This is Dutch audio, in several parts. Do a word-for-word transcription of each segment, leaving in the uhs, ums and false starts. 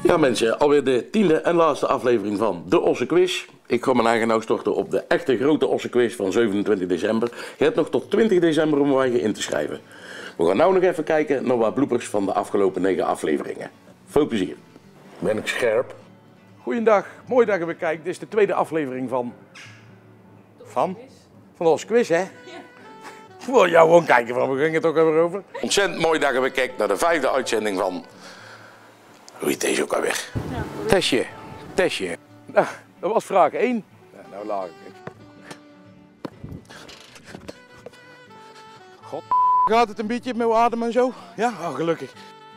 Ja mensen, alweer de tiende en laatste aflevering van de Ossenquiz. Ik ga mijn eigen nou storten op de echte grote Ossenquiz van zevenentwintig december. Je hebt nog tot twintig december om je in te schrijven. We gaan nou nog even kijken naar wat bloepers van de afgelopen negen afleveringen. Veel plezier. Ben ik scherp? Goeiedag, mooi dat je weer kijkt. Dit is de tweede aflevering van... Van? Van de Ossenquiz, hè? Ja. Ik wil jou gewoon kijken, van. We gingen het ook even over. Ontzettend mooi dat je weer kijkt naar de vijfde uitzending van... Hoe heet deze ook alweer? Ja. Testje, testje. Nou, dat was vraag één. Ja, nou laag ik niks. God, gaat het een beetje met adem en zo? Ja, oh, gelukkig.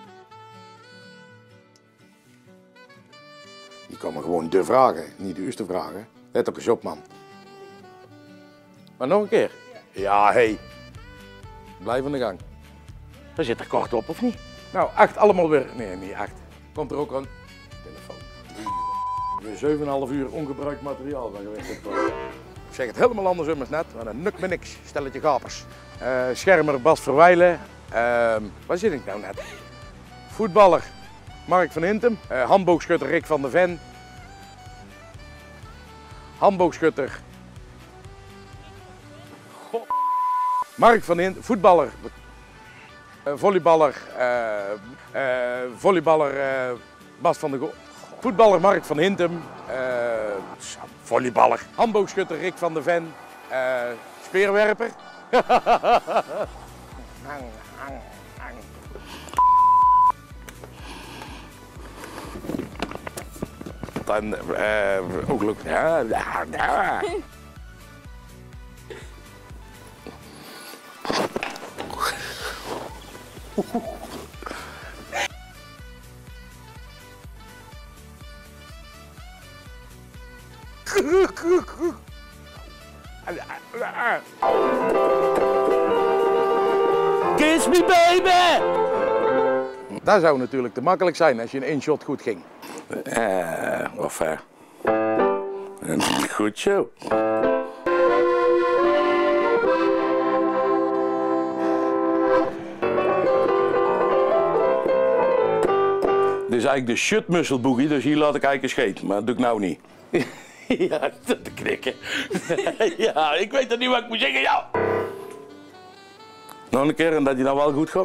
Je kan me gewoon de vragen, niet de eerste vragen. Let op eens op, man. Maar nog een keer? Ja, hé. Hey. Blijf aan de gang. We zitten er kort op, of niet? Nou, acht allemaal weer. Nee, niet acht. Komt er ook een telefoon. Weer zeven komma vijf uur ongebruikt materiaal van geweest. Ik zeg het helemaal andersom als net, maar dan nukt me niks. Stelletje gapers. Uh, schermer Bas Verwijlen. Uh, waar zit ik nou net? Voetballer Mark van Hintem. Uh, handboogschutter Rick van der Ven. Handboogschutter. God. Mark van Hintem. Voetballer. Uh, volleyballer. Uh, uh, volleyballer uh, Bas van der Go. Voetballer Mark van Hintem. Uh, volleyballer. Handboogschutter Rick van der Ven. Uh, speerwerper. Dan uh, ook leuk. Ja, ja, ja. Kiss me baby! Dat zou natuurlijk te makkelijk zijn als je in één shot goed ging. Eh, of uh, goed zo. Dit is eigenlijk de shut muscle boogie, dus hier laat ik eigenlijk een scheet, maar dat doe ik nou niet. Ja, te knikken. Ja, ik weet er niet wat ik moet zeggen, ja. Nog een keer en dat je nou wel goed gaat.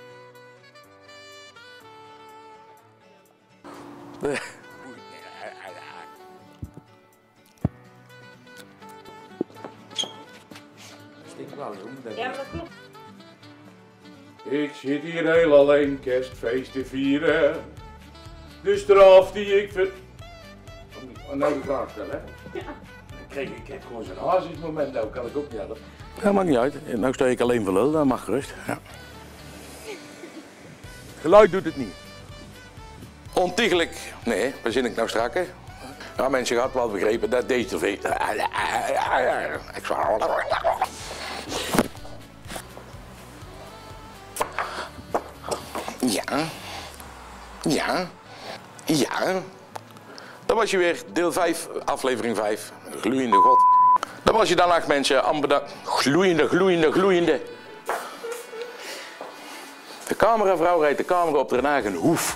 Ja, maar dat klopt. Ik zit hier heel alleen kerstfeest te vieren. De straf die ik ver... Oh, nou de vraag stellen, hè? Ja. Dan kreeg ik, ik heb gewoon zo'n hazesmoment, nou kan ik ook niet helpen. Ja, maakt niet uit. Nou sta ik alleen voor lul, dat mag gerust. Ja. Geluid doet het niet. Ontiegelijk. Nee, waar zin ik nou strak, hè? Ja, mensen gaan wel begrepen dat deze tv... Ik zou... Ja. Ja. Ja. Dan was je weer deel vijf, aflevering vijf. Gloeiende god. Dan was je dan acht mensen, amber gloeiende, gloeiende, gloeiende. De cameravrouw rijdt de camera op de eigen hoef.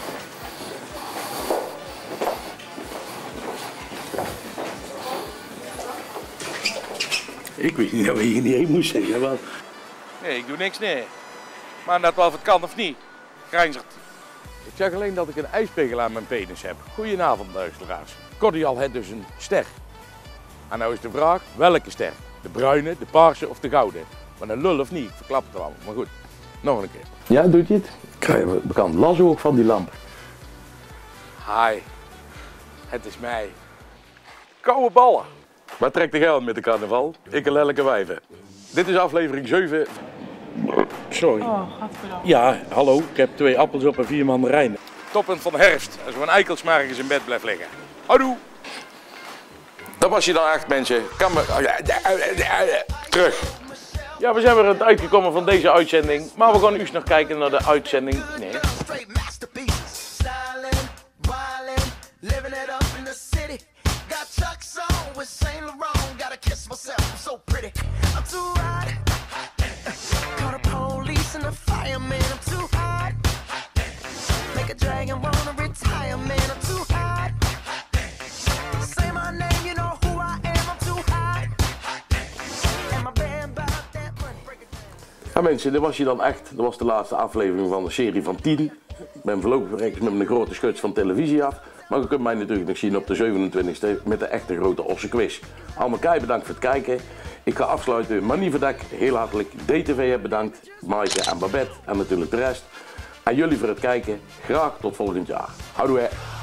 Ik weet niet wat je niet heen moest zeggen, want... Nee, ik doe niks, nee. Maar dat wel of het kan of niet. Grijnzert. Ik zeg alleen dat ik een ijspegel aan mijn penis heb. Goedenavond, luisteraars. Cordial heeft dus een ster. En nou is de vraag, welke ster? De bruine, de paarse of de gouden? Maar een lul of niet, ik verklap het allemaal. Maar goed, nog een keer. Ja, doet je het? Ik krijg je bekend lasso ook van die lamp. Hi, het is mij. Koude ballen. Wat trekt de geld met de carnaval? Ik en lelijke wijven. Dit is aflevering zeven. Sorry. Oh, godverdomme. Ja, hallo, ik heb twee appels op en vier mandarijnen. Toppunt van de herfst, als we een eikelsmargens in bed blijft liggen. Houdoe! Dat was je dan echt, mensen. Kan me... Terug. Ja, we zijn weer aan het uitgekomen van deze uitzending. Maar we gaan nu eens nog kijken naar de uitzending. Nee. Fireman, I'm too hot. Make a dragon wanna retire. Ja mensen, dit was je dan echt. Dat was de laatste aflevering van de serie van tien. Ik ben voorlopig rechts met mijn grote schuts van televisie af. Maar je kunt mij natuurlijk nog zien op de zevenentwintigste met de echte grote ossenquiz. Allemaal kei bedankt voor het kijken. Ik ga afsluiten. Manie Verdek, heel hartelijk. D T V heb bedankt. Maaike en Babette en natuurlijk de rest. En jullie voor het kijken. Graag tot volgend jaar. Houdoe.